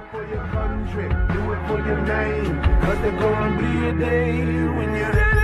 for your country, do it for your name. Cause there's gonna be a day when you're